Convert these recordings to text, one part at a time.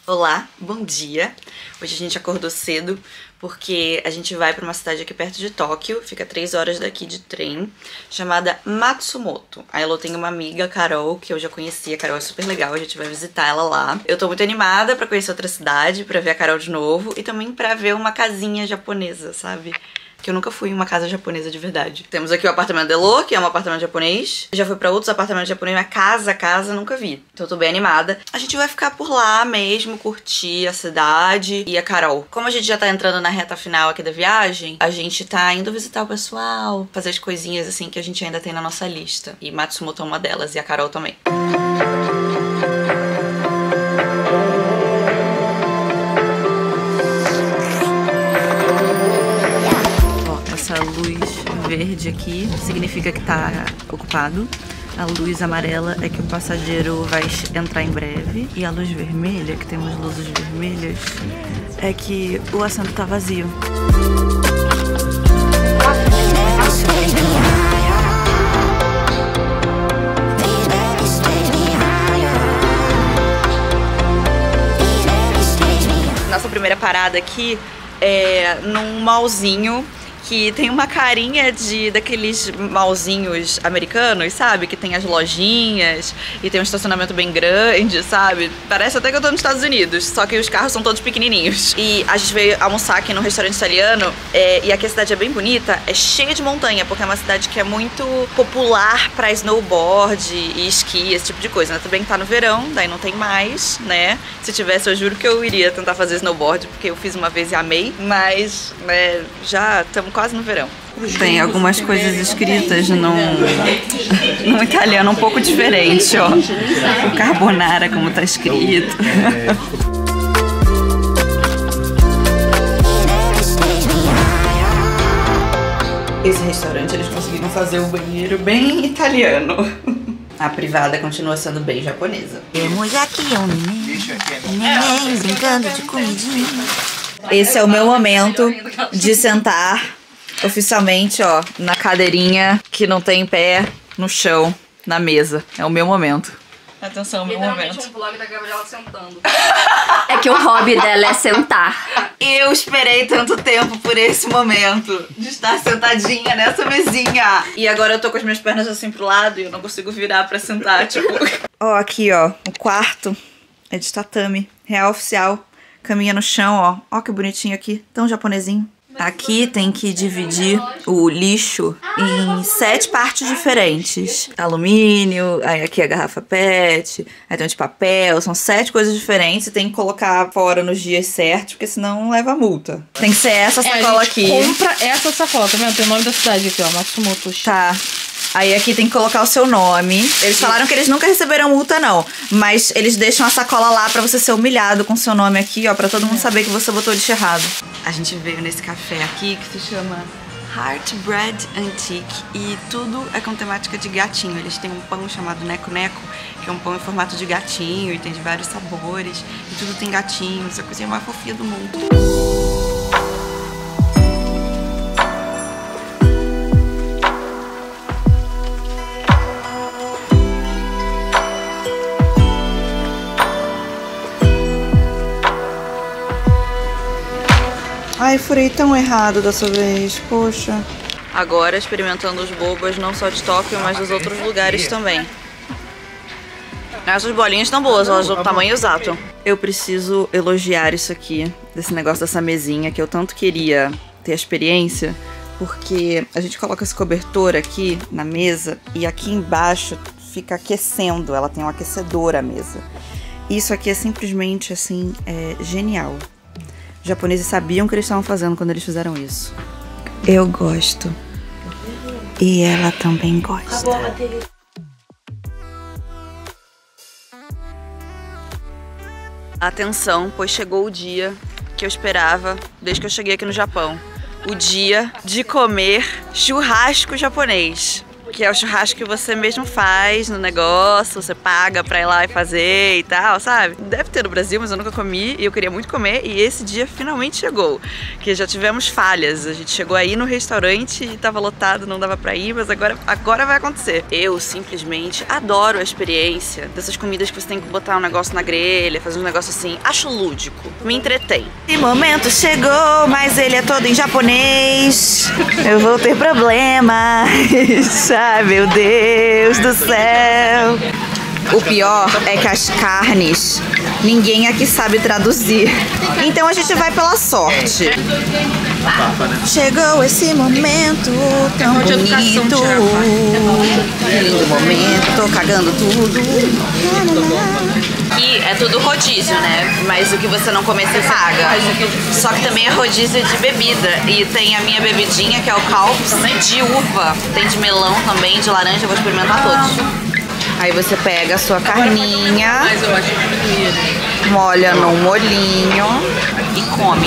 Olá, bom dia! Hoje a gente acordou cedo porque a gente vai pra uma cidade aqui perto de Tóquio, fica 3 horas daqui de trem, chamada Matsumoto. A Elo tem uma amiga, Carol, que eu já conhecia. A Carol é super legal, a gente vai visitar ela lá. Eu tô muito animada pra conhecer outra cidade, pra ver a Carol de novo e também pra ver uma casinha japonesa, sabe? Que eu nunca fui em uma casa japonesa de verdade. Temos aqui o apartamento da Elo, que é um apartamento japonês. Já fui pra outros apartamentos japoneses, mas casa, nunca vi. Então eu tô bem animada. A gente vai ficar por lá mesmo, curtir a cidade e a Carol. Como a gente já tá entrando na reta final aqui da viagem, a gente tá indo visitar o pessoal, fazer as coisinhas assim que a gente ainda tem na nossa lista. E Matsumoto é uma delas, e a Carol também. Essa luz verde aqui significa que tá ocupado. A luz amarela é que o passageiro vai entrar em breve. E a luz vermelha, que temos luzes vermelhas, é que o assento tá vazio. Nossa primeira parada aqui é num mallzinho que tem uma carinha daqueles mallzinhos americanos, sabe? Que tem as lojinhas e tem um estacionamento bem grande, sabe? Parece até que eu tô nos Estados Unidos, só que os carros são todos pequenininhos. E a gente veio almoçar aqui num restaurante italiano e aqui a cidade é bem bonita, é cheia de montanha, porque é uma cidade que é muito popular pra snowboard e esqui, esse tipo de coisa, né? Também tá no verão, daí não tem mais, né? Se tivesse, eu juro que eu iria tentar fazer snowboard, porque eu fiz uma vez e amei, mas, né, já estamos quase no verão. Tem algumas coisas escritas num italiano um pouco diferente, ó. O carbonara, como tá escrito. Esse restaurante, eles conseguiram fazer o banheiro bem italiano. A privada continua sendo bem japonesa. Temos aqui um neném brincando de comidinha. Esse é o meu momento de sentar oficialmente, ó, na cadeirinha que não tem pé, no chão, na mesa. É o meu momento. Atenção, meu momento. Um vlog da Gabriela sentando. É que o hobby dela é sentar. Eu esperei tanto tempo por esse momento de estar sentadinha nessa mesinha. E agora eu tô com as minhas pernas assim pro lado e eu não consigo virar pra sentar, tipo... Ó, aqui, ó, o quarto é de tatame, real oficial. Caminha no chão, ó. Ó que bonitinho aqui, tão japonesinho. Aqui tem que dividir o lixo em 7 partes diferentes. Alumínio, aí aqui a garrafa PET, aí tem um de papel, são 7 coisas diferentes e tem que colocar fora nos dias certos, porque senão leva multa. Tem que ser essa sacola aqui. Compra essa sacola, tá vendo? Tem o nome da cidade aqui, ó, Matsumoto. Tá. Aí aqui tem que colocar o seu nome. Eles falaram que eles nunca receberam multa, não. Mas eles deixam a sacola lá pra você ser humilhado com o seu nome aqui, ó. Pra todo mundo saber que você botou o lixo errado. A gente veio nesse café aqui que se chama Heartbread Antique. E tudo é com temática de gatinho. Eles têm um pão chamado Neko Neko, que é um pão em formato de gatinho. E tem de vários sabores. E tudo tem gatinhos. A coisinha mais fofinha do mundo. Ai, furei tão errado dessa vez, poxa. Agora experimentando os bobas não só de Tóquio, mas dos outros lugares também. Essas bolinhas estão boas, elas do tamanho exato. Eu preciso elogiar isso aqui, desse negócio dessa mesinha, que eu tanto queria ter a experiência, porque a gente coloca esse cobertor aqui na mesa e aqui embaixo fica aquecendo, ela tem um aquecedor a mesa. Isso aqui é simplesmente, assim, genial. Os japoneses sabiam o que eles estavam fazendo quando eles fizeram isso. Eu gosto. E ela também gosta. Atenção, pois chegou o dia que eu esperava desde que eu cheguei aqui no Japão. O dia de comer churrasco japonês. que é o churrasco que você mesmo faz no negócio, você paga pra ir lá e fazer e tal, sabe? Deve ter no Brasil, mas eu nunca comi e eu queria muito comer, e esse dia finalmente chegou, que já tivemos falhas. A gente chegou aí no restaurante e tava lotado, não dava pra ir, mas agora vai acontecer. Eu simplesmente adoro a experiência dessas comidas que você tem que botar um negócio na grelha, fazer um negócio assim. Acho lúdico, me entretém. Esse momento chegou, mas ele é todo em japonês. Eu vou ter problemas. Ai, meu Deus do céu. O pior é que as carnes, ninguém aqui sabe traduzir. Então a gente vai pela sorte. Chegou esse momento tão bonito. Lindo momento, tô cagando tudo. Aqui é tudo rodízio, né? Mas o que você não comer, você paga. Só que também é rodízio de bebida. E tem a minha bebidinha, que é o Calps, de uva. Tem de melão também, de laranja, eu vou experimentar todos. Aí você pega a sua carninha, molha no molhinho E come.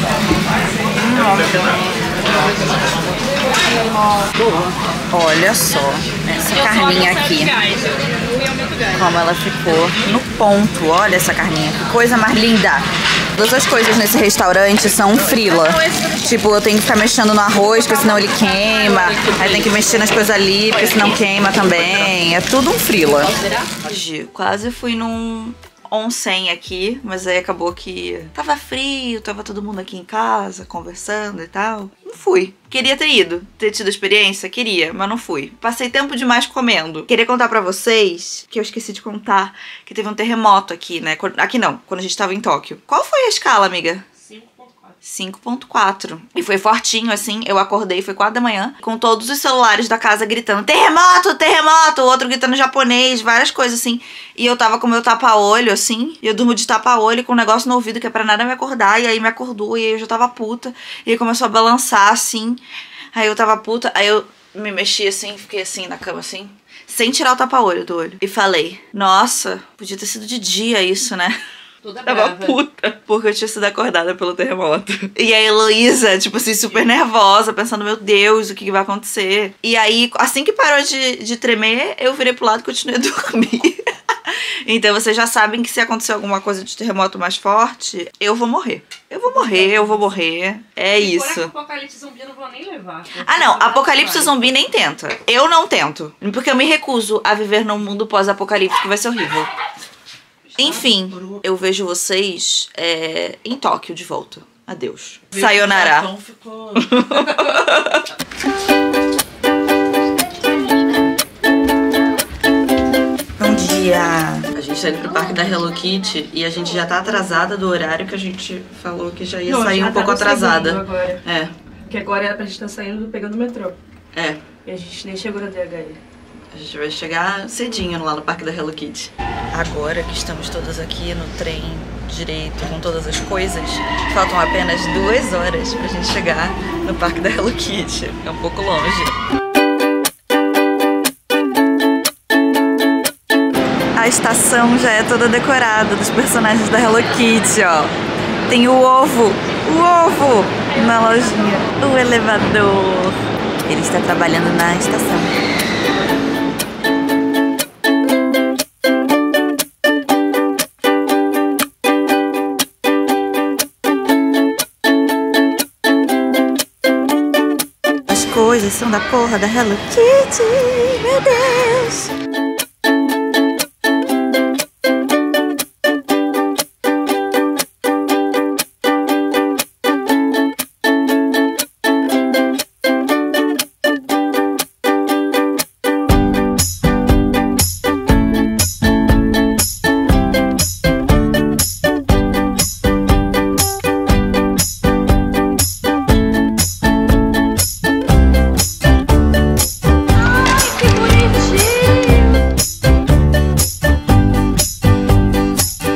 Olha só essa carninha aqui, como ela ficou no ponto. Olha essa carninha, que coisa mais linda. Todas as coisas nesse restaurante são frila. Tipo, eu tenho que ficar mexendo no arroz, porque senão ele queima. Aí tem que mexer nas coisas ali, porque senão queima também. É tudo um frila. Quase fui num onsen aqui, mas aí acabou que tava frio, tava todo mundo aqui em casa, conversando e tal. Não fui. Queria ter ido, ter tido experiência, queria, mas não fui. Passei tempo demais comendo. Queria contar pra vocês, que eu esqueci de contar, que teve um terremoto aqui, né? Aqui não, quando a gente tava em Tóquio. Qual foi a escala, amiga? 5.4. E foi fortinho, assim. Eu acordei, foi 4 da manhã, com todos os celulares da casa gritando: terremoto, terremoto! O outro gritando japonês, várias coisas assim. E eu tava com meu tapa-olho, assim. E eu durmo de tapa-olho com um negócio no ouvido que é pra nada me acordar. E aí me acordou, e aí eu já tava puta. E aí começou a balançar, assim. Aí eu tava puta, aí eu me mexi assim, fiquei assim na cama, assim, sem tirar o tapa-olho do olho. E falei: nossa, podia ter sido de dia isso, né? Toda Tava brava. puta, porque eu tinha sido acordada pelo terremoto. E a Heloísa, tipo assim, super nervosa, pensando: meu Deus, o que vai acontecer? E aí, assim que parou de tremer, eu virei pro lado e continuei a dormir. Então vocês já sabem que se acontecer alguma coisa de terremoto mais forte, eu vou morrer. Eu vou morrer, eu vou morrer. É isso. Apocalipse zumbi eu não vou nem levar. Ah, não, apocalipse zumbi nem tenta. Eu não tento. Porque eu me recuso a viver num mundo pós-apocalipse, que vai ser horrível. Enfim, eu vejo vocês em Tóquio de volta. Adeus. Sayonara. Então ficou... Bom dia. A gente tá indo pro parque da Hello Kitty e a gente já tá atrasada do horário que a gente falou que já ia Não, sair já um tá pouco no segundo atrasada. agora. É, Porque agora era pra gente estar saindo pegando o metrô. é. E a gente nem chegou na DHL. A gente vai chegar cedinho lá no parque da Hello Kitty. Agora que estamos todas aqui no trem direito, com todas as coisas, faltam apenas 2 horas pra gente chegar no parque da Hello Kitty. É um pouco longe. A estação já é toda decorada dos personagens da Hello Kitty, ó. Tem o ovo na lojinha. O elevador. Ele está trabalhando na estação. As coisas são da porra da Hello Kitty, meu Deus.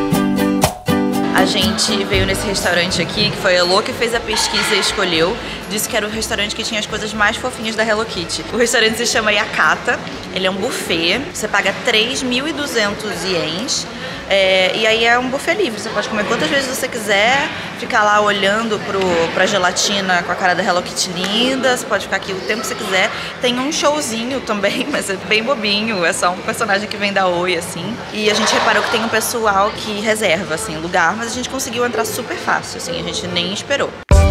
A gente veio nesse restaurante aqui, que foi a Elô que fez a pesquisa e escolheu, disse que era o restaurante que tinha as coisas mais fofinhas da Hello Kitty. O restaurante se chama Yakata, ele é um buffet, você paga 3.200 ienes. E aí é um buffet livre, você pode comer quantas vezes você quiser, ficar lá olhando pra gelatina com a cara da Hello Kitty linda, você pode ficar aqui o tempo que você quiser. Tem um showzinho também, mas é bem bobinho, é só um personagem que vem da Oi, assim. E a gente reparou que tem um pessoal que reserva, assim, lugar, mas a gente conseguiu entrar super fácil, assim, a gente nem esperou.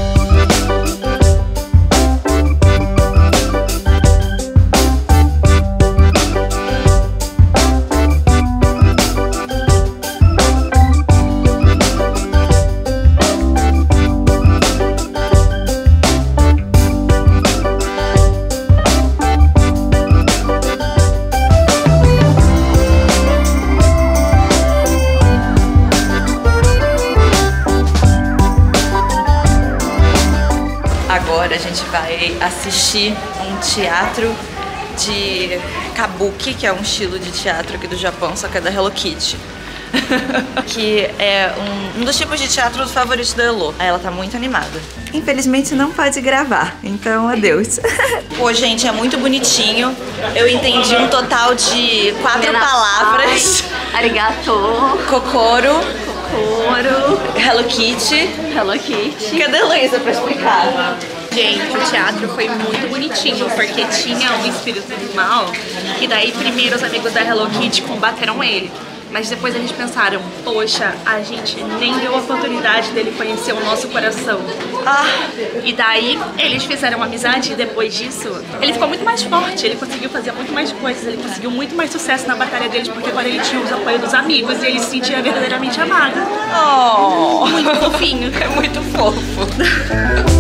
Agora a gente vai assistir um teatro de kabuki, que é um estilo de teatro aqui do Japão, só que é da Hello Kitty. Que é um dos tipos de teatro favoritos da Elo. Ela tá muito animada. Infelizmente não pode gravar, então adeus. Pô, gente, é muito bonitinho. Eu entendi um total de 4 palavras. Arigato. Kokoro. Hello Kitty. Hello Kitty. Cadê a Luísa pra explicar? Gente, o teatro foi muito bonitinho, porque tinha um espírito do mal, que daí primeiro os amigos da Hello Kitty combateram ele. Mas depois eles pensaram, poxa, a gente nem deu a oportunidade dele conhecer o nosso coração. E daí eles fizeram amizade e depois disso ele ficou muito mais forte, ele conseguiu fazer muito mais coisas, ele conseguiu muito mais sucesso na batalha deles, porque agora ele tinha os apoios dos amigos e ele se sentia verdadeiramente amado. Oh, muito fofinho. É muito fofo.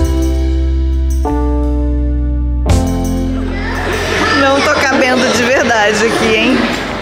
Não tô cabendo de verdade aqui, hein?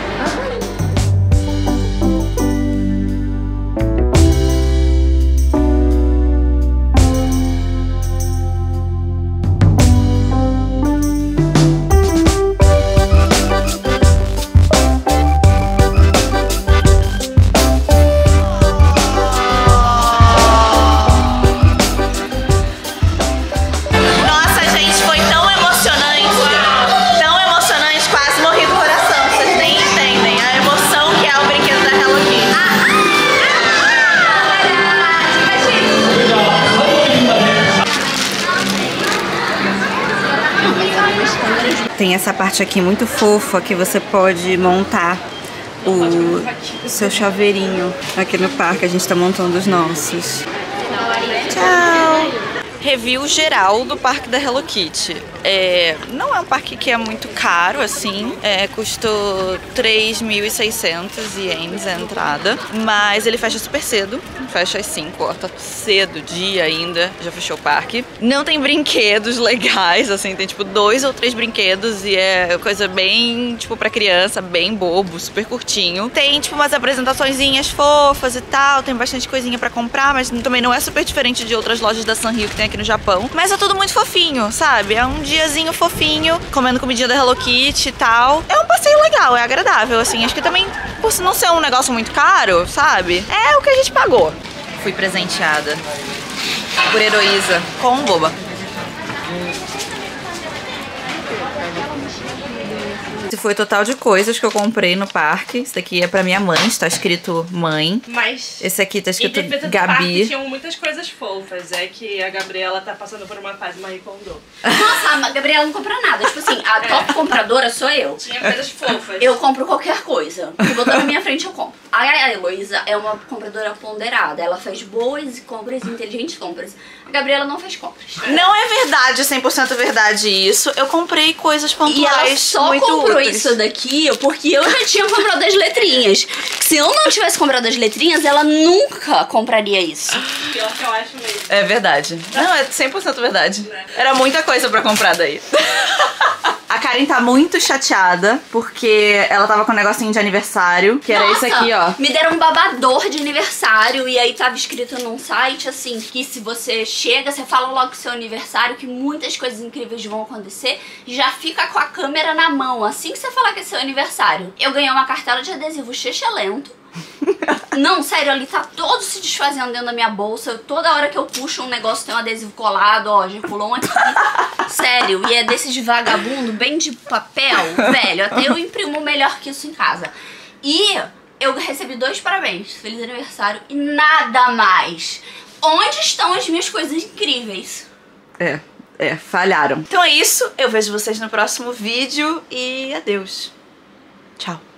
Tem essa parte aqui muito fofa que você pode montar o seu chaveirinho aqui no parque. A gente tá montando os nossos. Tchau! Review geral do parque da Hello Kitty. Não é um parque que é muito caro, assim. Custou 3.600 ienes a entrada. Mas ele fecha super cedo. Fecha às 5, ó. Tá cedo, dia ainda. Já fechou o parque. Não tem brinquedos legais, assim. Tem, tipo, 2 ou 3 brinquedos. E é coisa bem, tipo, pra criança. Bem bobo, super curtinho. Tem, tipo, umas apresentaçõezinhas fofas e tal. Tem bastante coisinha pra comprar. Mas também não é super diferente de outras lojas da Sanrio que tem aqui no Japão. Mas é tudo muito fofinho, sabe? É um diazinho fofinho, comendo comidinha da Hello Kitty e tal. É um passeio legal, é agradável, assim. Acho que também, por não ser um negócio muito caro, sabe? É o que a gente pagou. Fui presenteada por Heloísa com um boba. Esse foi o total de coisas que eu comprei no parque. Esse daqui é pra minha mãe, está escrito mãe. Mas esse aqui tá escrito Gabi. Gabi. Tinham muitas coisas fofas. É que a Gabriela tá passando por uma fase Marie Kondo. Nossa, a Gabriela não compra nada. Tipo assim, a top compradora sou eu. Tinha coisas fofas. Eu compro qualquer coisa. Se botar na minha frente, eu compro. A Heloísa é uma compradora ponderada. Ela faz boas compras, inteligentes compras. A Gabriela não faz compras. Não é verdade, 100% verdade isso. Eu comprei coisas pontuais. E ela só muito comprou úteis. isso daqui porque eu já tinha comprado as letrinhas. Se eu não tivesse comprado as letrinhas, ela nunca compraria isso. Pior que eu acho mesmo. É verdade. Não, é 100% verdade. Era muita coisa pra comprar daí. A Karen tá muito chateada, porque ela tava com um negocinho de aniversário, que era esse aqui, ó. Me deram um babador de aniversário e aí tava escrito num site, assim, que se você chega, você fala logo seu aniversário, que muitas coisas incríveis vão acontecer, e já fica com a câmera na mão, assim que você falar que é seu aniversário. Eu ganhei uma cartela de adesivo lento. Não, sério, ali tá todo se desfazendo dentro da minha bolsa. Toda hora que eu puxo um negócio tem um adesivo colado, ó, já pulou um aqui. Sério, e é desses de vagabundo, bem de papel, velho. Até eu imprimo melhor que isso em casa. E eu recebi 2 parabéns, feliz aniversário e nada mais. Onde estão as minhas coisas incríveis? Falharam. Então é isso, eu vejo vocês no próximo vídeo e adeus. Tchau.